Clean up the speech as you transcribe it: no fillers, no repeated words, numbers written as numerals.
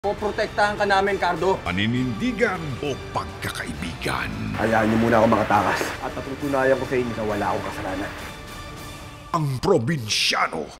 Poprotektahan ka namin, Cardo. Paninindigan o pagkakaibigan. Hayaan niyo muna ako makatakas. At natutunayan ko sa inyo na wala akong kasalanan. Ang probinsyano